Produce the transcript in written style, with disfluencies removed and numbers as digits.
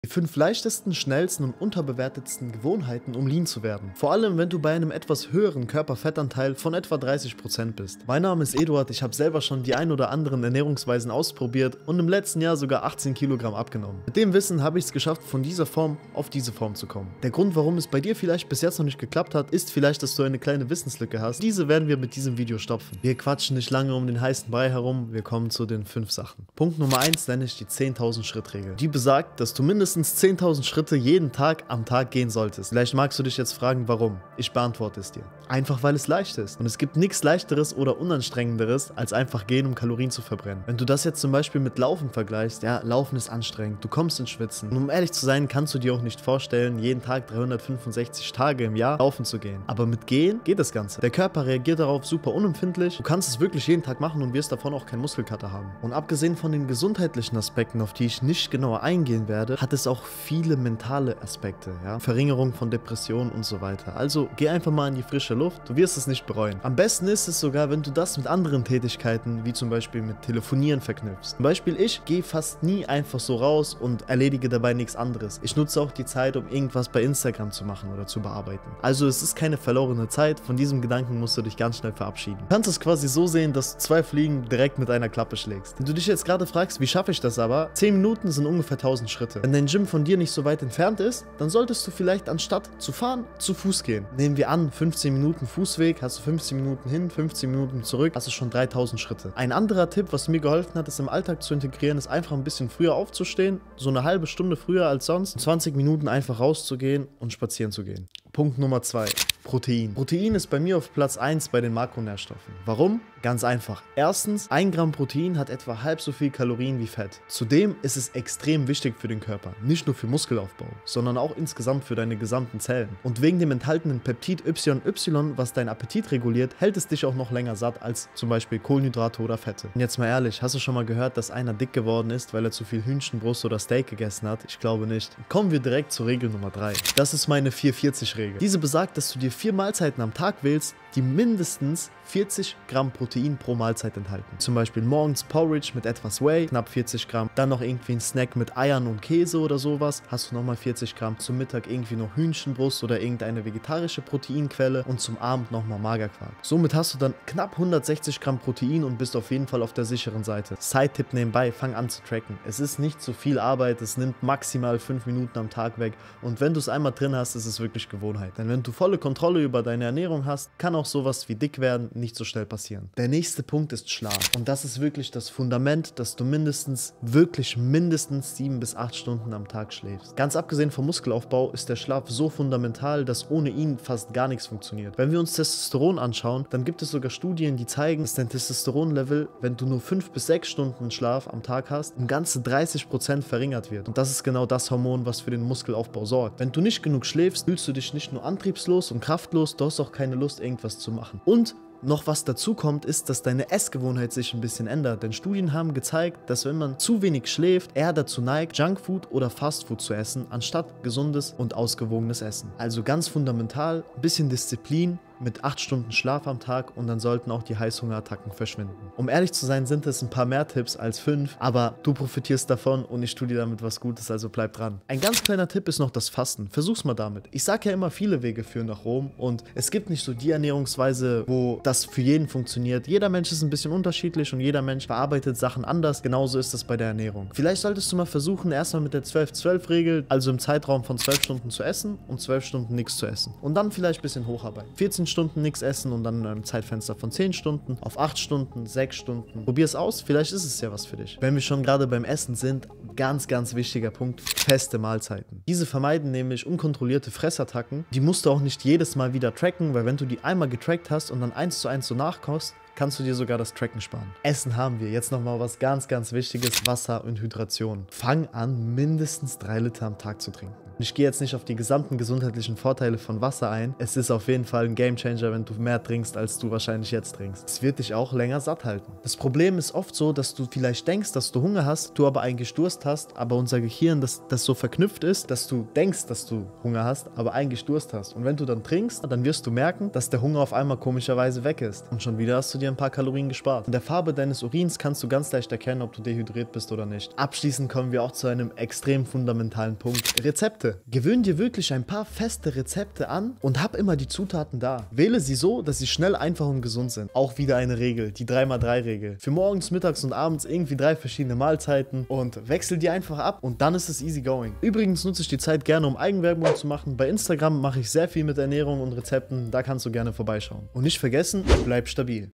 Die 5 leichtesten, schnellsten und unterbewertetsten Gewohnheiten, um lean zu werden. Vor allem, wenn du bei einem etwas höheren Körperfettanteil von etwa 30% bist. Mein Name ist Eduard, ich habe selber schon die ein oder anderen Ernährungsweisen ausprobiert und im letzten Jahr sogar 18 Kilogramm abgenommen. Mit dem Wissen habe ich es geschafft, von dieser Form auf diese Form zu kommen. Der Grund, warum es bei dir vielleicht bis jetzt noch nicht geklappt hat, ist vielleicht, dass du eine kleine Wissenslücke hast. Diese werden wir mit diesem Video stopfen. Wir quatschen nicht lange um den heißen Brei herum, wir kommen zu den 5 Sachen. Punkt Nummer 1 nenne ich die 10.000 Schritt-Regel. Die besagt, dass du mindestens 10.000 Schritte jeden Tag am Tag gehen solltest. Vielleicht magst du dich jetzt fragen, warum? Ich beantworte es dir. Einfach, weil es leicht ist. Und es gibt nichts Leichteres oder Unanstrengenderes, als einfach gehen, um Kalorien zu verbrennen. Wenn du das jetzt zum Beispiel mit Laufen vergleichst, ja, Laufen ist anstrengend, du kommst ins Schwitzen. Und um ehrlich zu sein, kannst du dir auch nicht vorstellen, jeden Tag 365 Tage im Jahr laufen zu gehen. Aber mit Gehen geht das Ganze. Der Körper reagiert darauf super unempfindlich. Du kannst es wirklich jeden Tag machen und wirst davon auch keinen Muskelkater haben. Und abgesehen von den gesundheitlichen Aspekten, auf die ich nicht genauer eingehen werde, hat es auch viele mentale Aspekte, ja? Verringerung von Depressionen und so weiter. Also geh einfach mal in die frische Luft, du wirst es nicht bereuen. Am besten ist es sogar, wenn du das mit anderen Tätigkeiten, wie zum Beispiel mit Telefonieren verknüpfst. Zum Beispiel ich gehe fast nie einfach so raus und erledige dabei nichts anderes. Ich nutze auch die Zeit, um irgendwas bei Instagram zu machen oder zu bearbeiten. Also es ist keine verlorene Zeit, von diesem Gedanken musst du dich ganz schnell verabschieden. Du kannst es quasi so sehen, dass du 2 Fliegen direkt mit einer Klappe schlägst. Wenn du dich jetzt gerade fragst, wie schaffe ich das aber? 10 Minuten sind ungefähr 1000 Schritte. Wenn dein Gym von dir nicht so weit entfernt ist, dann solltest du vielleicht anstatt zu fahren, zu Fuß gehen. Nehmen wir an, 15 Minuten Fußweg, hast du 15 Minuten hin, 15 Minuten zurück, hast du schon 3000 Schritte. Ein anderer Tipp, was mir geholfen hat, es im Alltag zu integrieren, ist einfach ein bisschen früher aufzustehen, so eine halbe Stunde früher als sonst, 20 Minuten einfach rauszugehen und spazieren zu gehen. Punkt Nummer 2. Protein. Protein ist bei mir auf Platz 1 bei den Makronährstoffen. Warum? Ganz einfach. Erstens, 1 Gramm Protein hat etwa halb so viel Kalorien wie Fett. Zudem ist es extrem wichtig für den Körper. Nicht nur für Muskelaufbau, sondern auch insgesamt für deine gesamten Zellen. Und wegen dem enthaltenen Peptid YY, was deinen Appetit reguliert, hält es dich auch noch länger satt als zum Beispiel Kohlenhydrate oder Fette. Und jetzt mal ehrlich, hast du schon mal gehört, dass einer dick geworden ist, weil er zu viel Hühnchenbrust oder Steak gegessen hat? Ich glaube nicht. Kommen wir direkt zur Regel Nummer 3. Das ist meine 4-40-Regel. Diese besagt, dass du dir 4 Mahlzeiten am Tag wählst, die mindestens 40 Gramm Protein pro Mahlzeit enthalten. Zum Beispiel morgens Porridge mit etwas Whey, knapp 40 Gramm. Dann noch irgendwie ein Snack mit Eiern und Käse oder sowas, hast du nochmal 40 Gramm. Zum Mittag irgendwie noch Hühnchenbrust oder irgendeine vegetarische Proteinquelle und zum Abend nochmal Magerquark. Somit hast du dann knapp 160 Gramm Protein und bist auf jeden Fall auf der sicheren Seite. Side-Tipp nebenbei, fang an zu tracken. Es ist nicht so viel Arbeit, es nimmt maximal 5 Minuten am Tag weg und wenn du es einmal drin hast, ist es wirklich Gewohnheit. Denn wenn du volle Kontrolle über deine Ernährung hast, kann auch sowas wie dick werden nicht so schnell passieren. Der nächste Punkt ist Schlaf. Und das ist wirklich das Fundament, dass du mindestens 7 bis 8 Stunden am Tag schläfst. Ganz abgesehen vom Muskelaufbau ist der Schlaf so fundamental, dass ohne ihn fast gar nichts funktioniert. Wenn wir uns Testosteron anschauen, dann gibt es sogar Studien, die zeigen, dass dein Testosteronlevel, wenn du nur 5 bis 6 Stunden Schlaf am Tag hast, um ganze 30% verringert wird. Und das ist genau das Hormon, was für den Muskelaufbau sorgt. Wenn du nicht genug schläfst, fühlst du dich nicht nur antriebslos und kraftlos, du hast auch keine Lust, irgendwas zu machen. Und noch was dazu kommt, ist, dass deine Essgewohnheit sich ein bisschen ändert. Denn Studien haben gezeigt, dass wenn man zu wenig schläft, eher dazu neigt, Junkfood oder Fastfood zu essen, anstatt gesundes und ausgewogenes Essen. Also ganz fundamental, ein bisschen Disziplin mit 8 Stunden Schlaf am Tag und dann sollten auch die Heißhungerattacken verschwinden. Um ehrlich zu sein, sind es ein paar mehr Tipps als 5, aber du profitierst davon und ich tue dir damit was Gutes, also bleib dran. Ein ganz kleiner Tipp ist noch das Fasten. Versuch's mal damit. Ich sage ja immer, viele Wege führen nach Rom und es gibt nicht so die Ernährungsweise, wo das für jeden funktioniert. Jeder Mensch ist ein bisschen unterschiedlich und jeder Mensch verarbeitet Sachen anders. Genauso ist es bei der Ernährung. Vielleicht solltest du mal versuchen, erstmal mit der 12-12-Regel, also im Zeitraum von 12 Stunden zu essen und 12 Stunden nichts zu essen. Und dann vielleicht ein bisschen hocharbeiten. 14 Stunden nichts essen und dann in einem Zeitfenster von 10 Stunden auf 8 Stunden, 6 Stunden. Probier es aus, vielleicht ist es ja was für dich. Wenn wir schon gerade beim Essen sind, ganz wichtiger Punkt, feste Mahlzeiten. Diese vermeiden nämlich unkontrollierte Fressattacken. Die musst du auch nicht jedes Mal wieder tracken, weil wenn du die einmal getrackt hast und dann 1:1 so nachkommst, kannst du dir sogar das Tracken sparen. Essen haben wir. Jetzt nochmal was ganz Wichtiges, Wasser und Hydration. Fang an, mindestens 3 Liter am Tag zu trinken. Ich gehe jetzt nicht auf die gesamten gesundheitlichen Vorteile von Wasser ein. Es ist auf jeden Fall ein Gamechanger, wenn du mehr trinkst, als du wahrscheinlich jetzt trinkst. Es wird dich auch länger satt halten. Das Problem ist oft so, dass du vielleicht denkst, dass du Hunger hast, du aber eigentlich Durst hast, aber unser Gehirn, das so verknüpft ist, dass du denkst, dass du Hunger hast, aber eigentlich Durst hast. Und wenn du dann trinkst, dann wirst du merken, dass der Hunger auf einmal komischerweise weg ist. Und schon wieder hast du dir ein paar Kalorien gespart. An der Farbe deines Urins kannst du ganz leicht erkennen, ob du dehydriert bist oder nicht. Abschließend kommen wir auch zu einem extrem fundamentalen Punkt. Rezepte. Gewöhn dir wirklich ein paar feste Rezepte an und hab immer die Zutaten da. Wähle sie so, dass sie schnell, einfach und gesund sind. Auch wieder eine Regel, die 3x3-Regel. Für morgens, mittags und abends irgendwie 3 verschiedene Mahlzeiten und wechsel die einfach ab und dann ist es easy going. Übrigens nutze ich die Zeit gerne, um Eigenwerbung zu machen. Bei Instagram mache ich sehr viel mit Ernährung und Rezepten, da kannst du gerne vorbeischauen. Und nicht vergessen, bleib stabil.